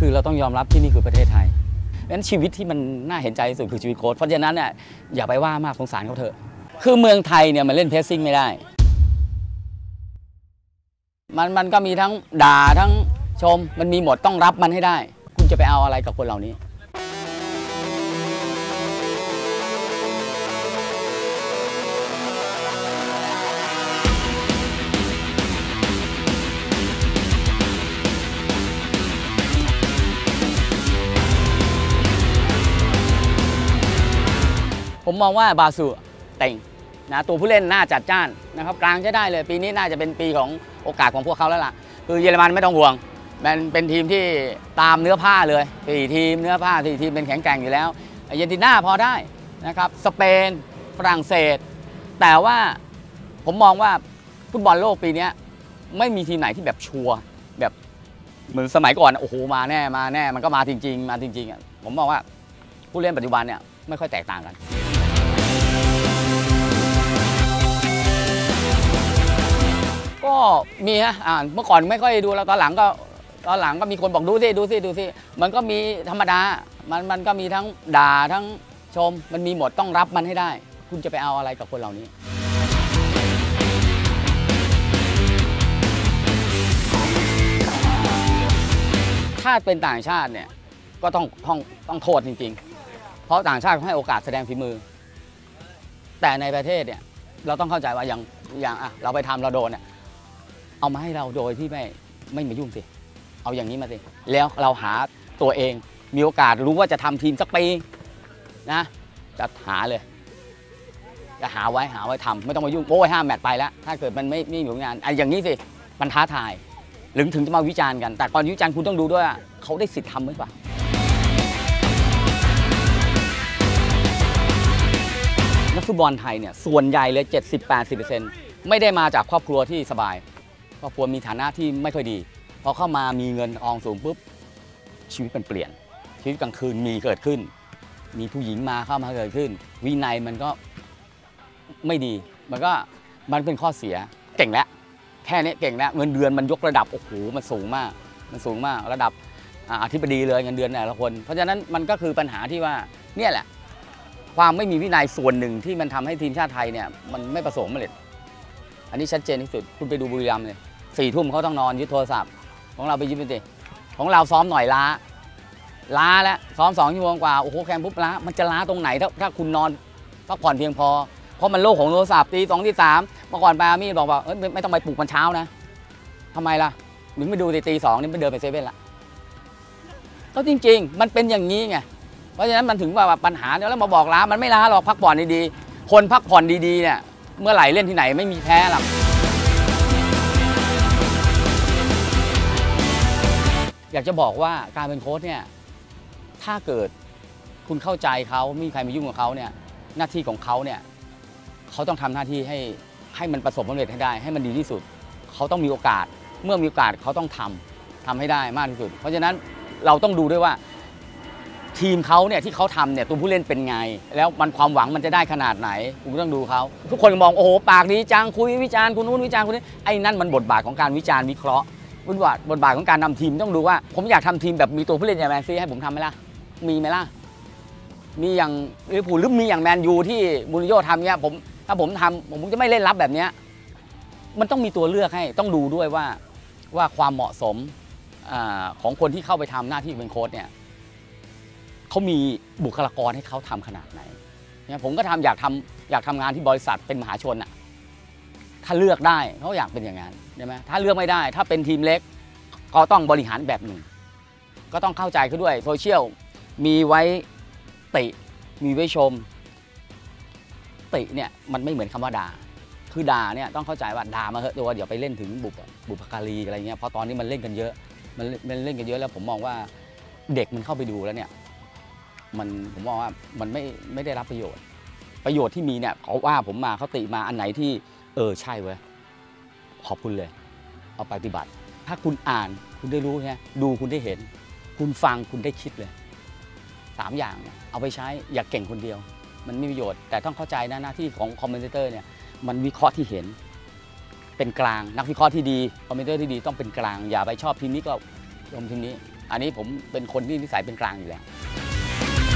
คือเราต้องยอมรับที่นี่คือประเทศไทยเพราะฉะนั้นชีวิตที่มันน่าเห็นใจที่สุดคือชีวิตโค้ชเพราะฉะนั้นเนี่ยอย่าไปว่ามากสงสารเขาเถอะคือเมืองไทยเนี่ยมันเล่นเพรสซิ่งไม่ได้มันก็มีทั้งด่าทั้งชมมันมีหมดต้องรับมันให้ได้คุณจะไปเอาอะไรกับคนเหล่านี้ผมมองว่าบาซูเต็งนะตัวผู้เล่นน่าจัดจ้านนะครับกลางจะได้เลยปีนี้น่าจะเป็นปีของโอกาสของพวกเขาแล้วล่ะคือเยอรมันไม่ต้องห่วงมันเป็นทีมที่ตามเนื้อผ้าเลย4 ทีมเนื้อผ้า4 ทีมเป็นแข็งแกร่งอยู่แล้วอาร์เจนตินาพอได้นะครับสเปนฝรั่งเศสแต่ว่าผมมองว่าฟุตบอลโลกปีนี้ไม่มีทีมไหนที่แบบชัวร์แบบเหมือนสมัยก่อนโอ้โหมาแน่มันก็มาจริงๆผมมองว่าผู้เล่นปัจจุบันเนี่ยไม่ค่อยแตกต่างกันก็มีฮะเมื่อก่อนไม่ค่อยดูแล้วตอนหลังก็มีคนบอกดูสิมันก็มีธรรมดามันก็มีทั้งด่าทั้งชมมันมีหมดต้องรับมันให้ได้คุณจะไปเอาอะไรกับคนเหล่านี้ถ้าเป็นต่างชาติเนี่ยก็ต้องโทษจริงๆเพราะต่างชาติเขาให้โอกาสแสดงฝีมือแต่ในประเทศเนี่ยเราต้องเข้าใจว่าอย่างเราไปทำเราโดนเนี่ยเอามาให้เราโดยที่ไม่มายุ่งสิเอาอย่างนี้มาสิแล้วเราหาตัวเองมีโอกาสรู้ว่าจะทำทีมสักปีนะจะหาเลยจะหาไว้ทำไม่ต้องมายุ่งโอ้ย5 แมตช์ไปแล้วถ้าเกิดมันไม่มีผลงานอย่างนี้สิมันท้าทายถึงจะมาวิจารณ์กันแต่ก่อนวิจารณ์คุณต้องดูด้วยว่าเขาได้สิทธิ์ทำหรือเปล่านักฟุตบอลไทยเนี่ยส่วนใหญ่เลย 70-80% ไม่ได้มาจากครอบครัวที่สบายครอบครัวมีฐานะที่ไม่ค่อยดีพอเข้ามามีเงินออมสูงปุ๊บชีวิตมันเปลี่ยนชีวิตกลางคืนมีเกิดขึ้นมีผู้หญิงเข้ามาเกิดขึ้นวินัยมันก็ไม่ดีมันเป็นข้อเสียเก่งแล้วแค่นี้เก่งแล้วเงินเดือนมันยกระดับโอ้โหมันสูงมากระดับอธิบดีเลยเงินเดือนแต่ละคนเพราะฉะนั้นมันก็คือปัญหาที่ว่าเนี่ยแหละความไม่มีวินัยส่วนหนึ่งที่มันทำให้ทีมชาติไทยเนี่ยมันไม่ประสบความสำเร็จอันนี้ชัดเจนที่สุดคุณไปดูบุรีรัมย์เลย4 ทุ่มเขาต้องนอนยึดโทรศัพท์ของเราไปยึดไปสิของเราซ้อมหน่อยล้าแล้วซ้อม2 ชั่วโมงกว่าโอ้โหแข่งปุ๊บล้ามันจะล้าตรงไหนถ้าคุณนอนพักผ่อนเพียงพอเพราะมันโลกของโทรศัพท์ตี 2 ตี 3เมื่อก่อนปามี่บอกว่าไม่ต้องไปปลุกมันเช้านะทำไมล่ะมึงไม่ดูตี 2นี่ไม่เดินไปเซเว่นละก็จริงๆมันเป็นอย่างนี้ไงเพราะฉะนั้นมันถึงว่าปัญหาแล้วมาบอกล้ามันไม่ล้าหรอกพักผ่อนดีๆคนพักผ่อนดีๆเนี่ยเมื่อไหร่เล่นที่ไหนไม่มีแพ้หรอกอยากจะบอกว่าการเป็นโค้ชเนี่ยถ้าเกิดคุณเข้าใจเขาไม่มีใครมายุ่งกับเขาเนี่ยหน้าที่ของเขาเนี่ยเขาต้องทำหน้าที่ให้มันประสบความสำเร็จให้ได้ให้มันดีที่สุดเขาต้องมีโอกาสเมื่อมีโอกาสเขาต้องทำให้ได้มากที่สุดเพราะฉะนั้นเราต้องดูด้วยว่าทีมเขาเนี่ยที่เขาทำเนี่ยตัวผู้เล่นเป็นไงแล้วมันความหวังมันจะได้ขนาดไหนคุณต้องดูเขาทุกคนมองโอ้โหปากดีจังคุยวิจารณ์คุณนู้นวิจารณ์คุณนี้ไอ้นั่นมันบทบาทของการวิจารณ์วิเคราะห์บทบาทของการนำทีมต้องดูว่าผมอยากทำทีมแบบมีตัวผู้เล่นอย่างแมนซีให้ผมทำไหมล่ะมีไหมล่ะมีอย่างลิเวอร์พูลหรือมีอย่างแมนยูที่มูรินโญ่ทำเนี่ยถ้าผมทำผมจะไม่เล่นรับแบบนี้มันต้องมีตัวเลือกให้ต้องดูด้วยว่าความเหมาะสมของคนที่เข้าไปทำหน้าที่เป็นโค้ชเนี่ยเขามีบุคลากรให้เขาทำขนาดไหนเนี่ยผมก็อยากทำงานที่บริษัทเป็นมหาชนอ่ะถ้าเลือกได้เขาอยากเป็นอย่างนั้นใช่ไหมถ้าเลือกไม่ได้ถ้าเป็นทีมเล็กก็ต้องบริหารแบบหนึ่งก็ต้องเข้าใจเขาด้วยโซเชียลมีไว้ติมีไว้ชมติเนี่ยมันไม่เหมือนคำว่าด่าคือด่าเนี่ยต้องเข้าใจว่าด่ามาเถอะตัวเดี๋ยวไปเล่นถึงบุพการีอะไรเงี้ยเพราะตอนนี้มันเล่นกันเยอะมันเล่นกันเยอะแล้วผมมองว่าเด็กมันเข้าไปดูแล้วเนี่ยผมมองว่ามันไม่ได้รับประโยชน์ที่มีเนี่ยเขาว่าผมมาเขาติมาอันไหนที่ใช่เว้ยขอบคุณเลยเอาไปปฏิบัติถ้าคุณอ่านคุณได้รู้ใช่ไหมดูคุณได้เห็นคุณฟังคุณได้คิดเลย3 อย่างเอาไปใช้อย่าเก่งคนเดียวมันไม่มีประโยชน์แต่ต้องเข้าใจนะหน้าที่ของคอมเมนเตอร์เนี่ยมันวิเคราะห์ที่เห็นเป็นกลางนักวิเคราะห์ที่ดีคอมเมนเตอร์ที่ดีต้องเป็นกลางอย่าไปชอบทีมนี้ก็ชมทีมนี้อันนี้ผมเป็นคนที่นิสัยเป็นกลางอยู่แล้ว